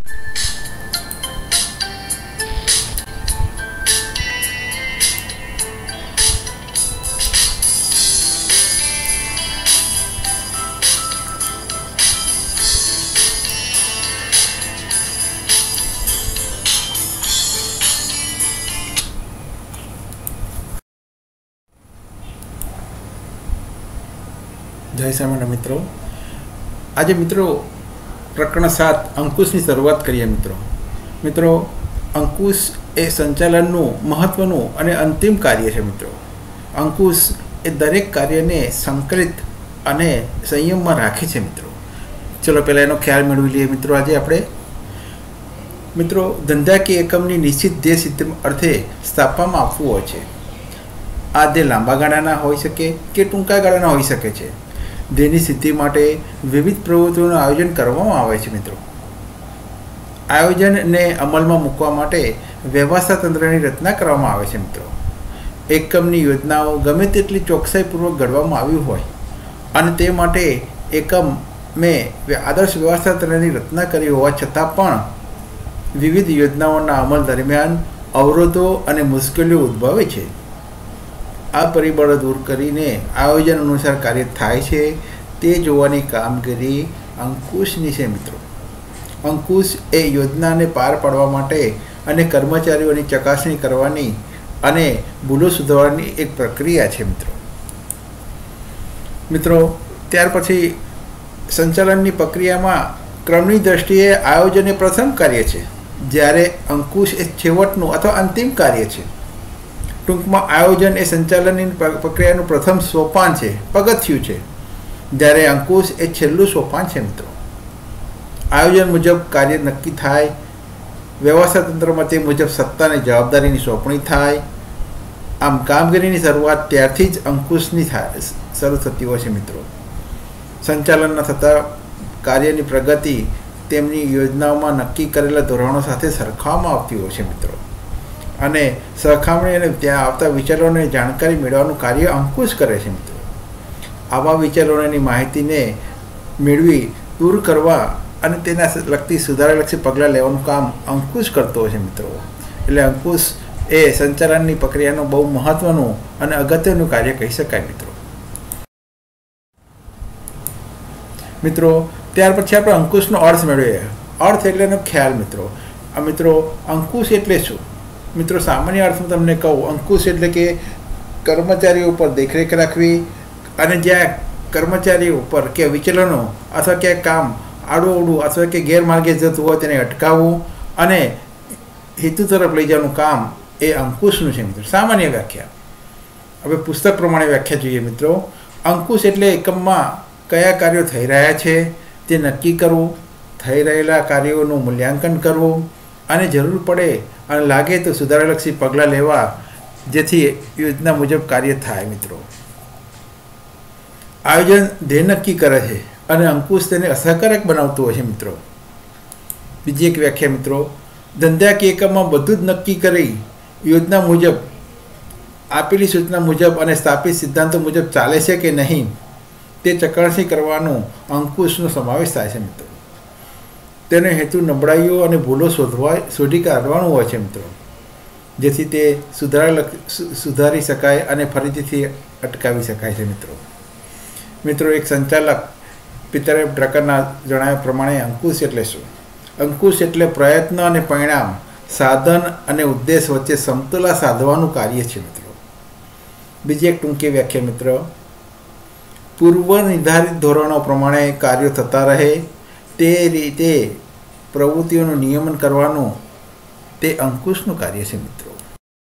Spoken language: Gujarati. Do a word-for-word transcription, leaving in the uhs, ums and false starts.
जय सामान्य मित्रों, आज मित्रों प्रकरण सात अंकुशनी शुरुआत करिए। मित्रों मित्रों अंकुश ए संचालनનું મહત્વનું અને અંતિમ કાર્ય છે। મિત્રો અંકુશ એ દરેક કાર્યને સંકલિત અને સંયમમાં રાખે છે। મિત્રો ચલો પહેલાં એનો ખ્યાલ મેળવી લઈએ। મિત્રો આજે આપણે મિત્રો ધંધાકીય એકમની નિશ્ચિત ધ્યેય સિદ્ધિ અર્થે સ્થાપવામાં આવતું હોય છે। આ ધ્યેય લાંબા ગાળાના હોઈ શકે કે ટૂંકા ગાળાના હોઈ શકે છે। ધ્યેયની સિદ્ધિ માટે વિવિધ પ્રવૃત્તિઓનું આયોજન કરવામાં આવે છે। મિત્રો આયોજનને અમલમાં મૂકવા માટે વ્યવસ્થા તંત્રની રચના કરવામાં આવે છે। મિત્રો એકમની યોજનાઓ ગમે તેટલી ચોકસાઈપૂર્વક ઘડવામાં આવી હોય અને તે માટે એકમે આદર્શ વ્યવસ્થા તંત્રની રચના કરી હોવા છતાં પણ વિવિધ યોજનાઓના અમલ દરમિયાન અવરોધો અને મુશ્કેલીઓ ઉદ્ભવે છે। આ પરિબળો દૂર કરીને આયોજન અનુસાર કાર્ય થાય છે તે જોવાની કામગીરી અંકુશની છે। મિત્રો અંકુશ એ યોજનાને પાર પાડવા માટે અને કર્મચારીઓની ચકાસણી કરવાની અને ભૂલો સુધારવાની એક પ્રક્રિયા છે। મિત્રો મિત્રો ત્યાર પછી સંચાલનની પ્રક્રિયામાં ક્રમની દ્રષ્ટિએ આયોજન એ પ્રથમ કાર્ય છે, જ્યારે અંકુશ એ છેવટનું અથવા અંતિમ કાર્ય છે। ટૂંકમાં આયોજન એ સંચાલનની પ્રક્રિયાનું પ્રથમ સોપાન છે, પગથિયું છે, જ્યારે અંકુશ એ છેલ્લું સોપાન છે। મિત્રો આયોજન મુજબ કાર્ય નક્કી થાય, વ્યવસ્થા તંત્રમાં તે મુજબ સત્તા અને જવાબદારીની સોંપણી થાય। આમ કામગીરીની શરૂઆત ત્યારથી જ અંકુશની થાય શરૂ થતી હોય છે। મિત્રો સંચાલનના થતા કાર્યની પ્રગતિ તેમની યોજનાઓમાં નક્કી કરેલા ધોરણો સાથે સરખાવવામાં આવતી હોય છે। મિત્રો અને સરખામણી અને ત્યાં આવતા વિચારોની જાણકારી મેળવવાનું કાર્ય અંકુશ કરે છે। મિત્રો આવા વિચારોની માહિતીને મેળવી દૂર કરવા અને તેના લગતી સુધારાલક્ષી પગલાં લેવાનું કામ અંકુશ કરતો હોય છે। મિત્રો એટલે અંકુશ એ સંચાલનની પ્રક્રિયાનું બહુ મહત્ત્વનું અને અગત્યનું કાર્ય કહી શકાય। મિત્રો મિત્રો ત્યાર પછી આપણે અંકુશનો અર્થ મેળવીએ। અર્થ એટલે એનો ખ્યાલ। મિત્રો આ મિત્રો અંકુશ એટલે શું? મિત્રો સામાન્ય અર્થમાં તમને કહું, અંકુશ એટલે કે કર્મચારીઓ ઉપર દેખરેખ રાખવી અને જ્યાં કર્મચારીઓ ઉપર કે વિચલનો અથવા ક્યાંક કામ આડું અથવા કે ગેરમાર્ગે જતું હોય તેને અટકાવવું અને હેતુ તરફ લઈ જવાનું કામ એ અંકુશનું છે। મિત્રો સામાન્ય વ્યાખ્યા। હવે પુસ્તક પ્રમાણે વ્યાખ્યા જોઈએ। મિત્રો અંકુશ એટલે એકમમાં કયા કાર્યો થઈ રહ્યા છે તે નક્કી કરવું, થઈ રહેલા કાર્યોનું મૂલ્યાંકન કરવું અને જરૂર પડે અને લાગે તો સુધારાલક્ષી પગલાં લેવા, જેથી યોજના મુજબ કાર્ય થાય। મિત્રો આયોજન ધ્યેય નક્કી કરે છે અને અંકુશ તેને અસરકારક બનાવતું હોય છે। મિત્રો બીજી એક વ્યાખ્યા। મિત્રો ધંધાકીય એકમમાં બધું જ નક્કી કરી યોજના મુજબ આપેલી સૂચના મુજબ અને સ્થાપિત સિદ્ધાંતો મુજબ ચાલે છે કે નહીં તે ચકાસણી કરવાનું અંકુશનો સમાવેશ થાય છે। મિત્રો તેનો હેતુ નબળાઈઓ અને ભૂલો શોધવા શોધી કાઢવાનું હોય છે। મિત્રો જેથી તે સુધારા સુધારી શકાય અને ફરીથી અટકાવી શકાય છે। મિત્રો મિત્રો એક સંચાલક પિતરે પ્રકારના જણાવ્યા પ્રમાણે અંકુશ એટલે શું? અંકુશ એટલે પ્રયત્ન અને પરિણામ, સાધન અને ઉદ્દેશ વચ્ચે સમતુલા સાધવાનું કાર્ય છે। મિત્રો બીજી એક ટૂંકી વ્યાખ્યા। મિત્રો પૂર્વ નિર્ધારિત ધોરણો પ્રમાણે કાર્યો થતા રહે તે રીતે પ્રવૃત્તિઓનું નિયમન કરવાનું તે અંકુશનું કાર્ય છે। મિત્રો